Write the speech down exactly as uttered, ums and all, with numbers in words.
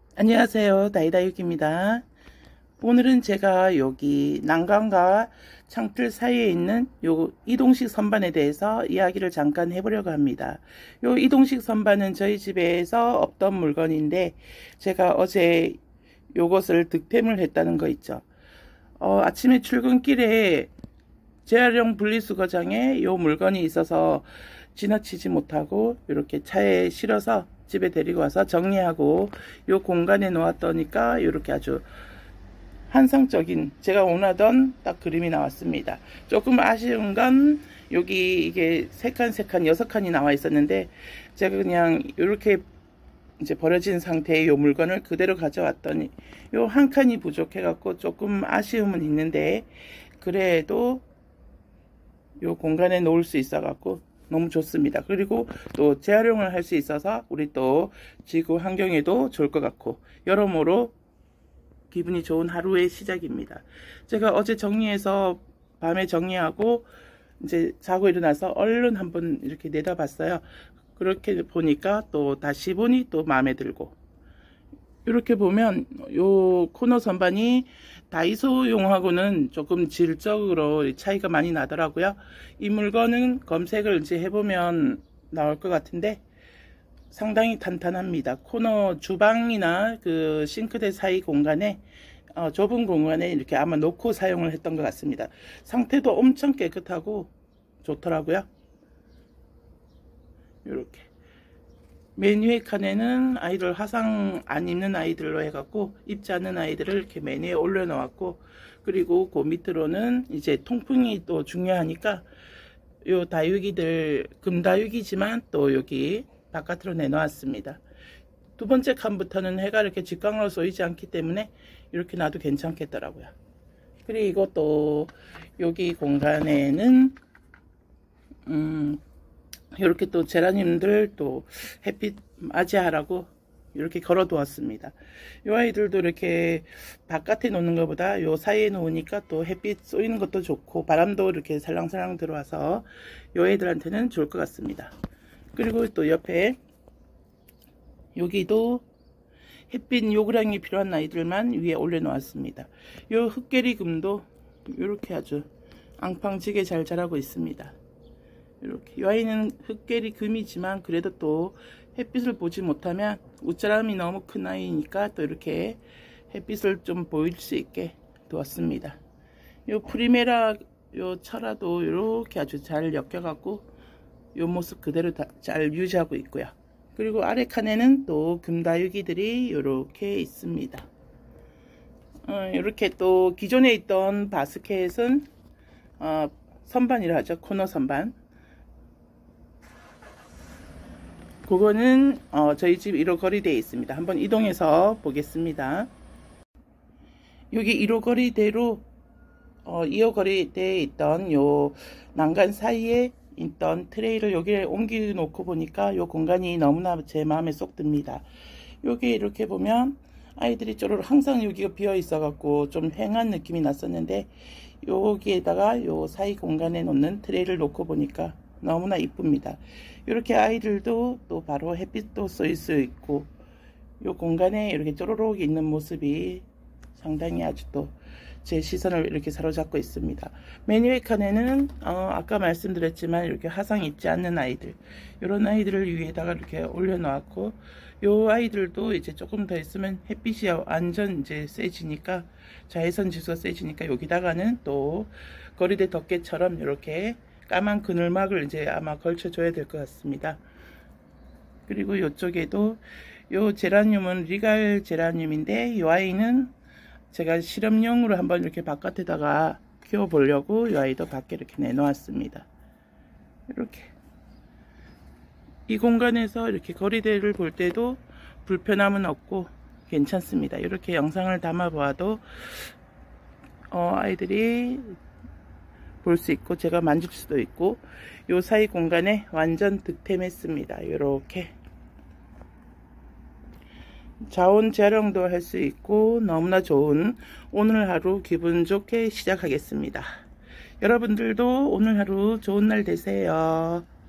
안녕하세요. 다이다육입니다. 오늘은 제가 여기 난간과 창틀 사이에 있는 요 이동식 선반에 대해서 이야기를 잠깐 해보려고 합니다. 요 이동식 선반은 저희 집에서 없던 물건인데 제가 어제 요것을 득템을 했다는 거 있죠. 어, 아침에 출근길에 재활용 분리수거장에 요 물건이 있어서 지나치지 못하고 이렇게 차에 실어서 집에 데리고 와서 정리하고 요 공간에 놓았더니까 이렇게 아주 환상적인 제가 원하던 딱 그림이 나왔습니다. 조금 아쉬운 건 여기 이게 세 칸 세 칸 여섯 칸이 나와 있었는데 제가 그냥 이렇게 이제 버려진 상태의 요 물건을 그대로 가져왔더니 요 한 칸이 부족해 갖고 조금 아쉬움은 있는데 그래도 요 공간에 놓을 수 있어 갖고 너무 좋습니다. 그리고 또 재활용을 할 수 있어서 우리 또 지구 환경에도 좋을 것 같고 여러모로 기분이 좋은 하루의 시작입니다. 제가 어제 정리해서 밤에 정리하고 이제 자고 일어나서 얼른 한번 이렇게 내다봤어요. 그렇게 보니까 또 다시 보니 또 마음에 들고 이렇게 보면 요 코너 선반이 다이소용하고는 조금 질적으로 차이가 많이 나더라고요. 이 물건은 검색을 이제 해보면 나올 것 같은데 상당히 탄탄합니다. 코너 주방이나 그 싱크대 사이 공간에 어, 좁은 공간에 이렇게 아마 놓고 사용을 했던 것 같습니다. 상태도 엄청 깨끗하고 좋더라고요. 이렇게 맨 위에 칸에는 아이들 화상 안 입는 아이들로 해갖고 입지 않는 아이들을 이렇게 맨 위에 올려 놓았고, 그리고 그 밑으로는 이제 통풍이 또 중요하니까 요 다육이들 금다육이지만 또 여기 바깥으로 내놓았습니다. 두 번째 칸부터는 해가 이렇게 직광으로 쏘이지 않기 때문에 이렇게 놔도 괜찮겠더라고요. 그리고 또 여기 공간에는 음 이렇게 또 제라늄들 또 햇빛 맞이하라고 이렇게 걸어 두었습니다. 이 아이들도 이렇게 바깥에 놓는 것보다 요 사이에 놓으니까 또 햇빛 쏘이는 것도 좋고 바람도 이렇게 살랑살랑 들어와서 요 애들한테는 좋을 것 같습니다. 그리고 또 옆에 여기도 햇빛 요구량이 필요한 아이들만 위에 올려 놓았습니다. 요 흑개리 금도 이렇게 아주 앙팡지게 잘 자라고 있습니다. 이렇게 이 아이는 흑개리 금이지만 그래도 또 햇빛을 보지 못하면 웃자람이 너무 큰 아이니까 또 이렇게 햇빛을 좀 보일 수 있게 두었습니다. 요 프리메라 요 철화도 이렇게 아주 잘 엮여갖고 요 모습 그대로 다 잘 유지하고 있고요. 그리고 아래 칸에는 또 금다육이들이 이렇게 있습니다. 어, 이렇게 또 기존에 있던 바스켓은 어, 선반이라 하죠. 코너 선반. 그거는 어, 저희 집 일 호 거리대에 있습니다. 한번 이동해서 보겠습니다. 여기 일 호 거리대로 어, 이 호 거리대에 있던 요 난간 사이에 있던 트레이를 여기에 옮겨 놓고 보니까 요 공간이 너무나 제 마음에 쏙 듭니다. 여기 이렇게 보면 아이들이 쪼르륵 항상 여기가 비어 있어 갖고 좀 휑한 느낌이 났었는데 여기에다가 요 사이 공간에 놓는 트레이를 놓고 보니까 너무나 이쁩니다. 이렇게 아이들도 또 바로 햇빛도 쏠 수 있고 요 공간에 이렇게 쪼르륵 있는 모습이 상당히 아주 또 제 시선을 이렇게 사로잡고 있습니다. 맨 위에 칸에는 어, 아까 말씀드렸지만 이렇게 화상 입지 않는 아이들, 이런 아이들을 위에다가 이렇게 올려 놓았고, 요 아이들도 이제 조금 더 있으면 햇빛이 완전 이제 세지니까 자외선 지수가 세지니까 여기다가는 또 거리대 덮개처럼 이렇게 까만 그늘막을 이제 아마 걸쳐줘야 될 것 같습니다. 그리고 이쪽에도 요 제라늄은 리갈 제라늄인데 이 아이는 제가 실험용으로 한번 이렇게 바깥에다가 키워 보려고 이 아이도 밖에 이렇게 내놓았습니다. 이렇게 이 공간에서 이렇게 거리대를 볼 때도 불편함은 없고 괜찮습니다. 이렇게 영상을 담아 보아도 어, 아이들이 볼 수 있고 제가 만질 수도 있고 요 사이 공간에 완전 득템했습니다. 이렇게 자원 재활용도 할 수 있고 너무나 좋은 오늘 하루 기분 좋게 시작하겠습니다. 여러분들도 오늘 하루 좋은 날 되세요.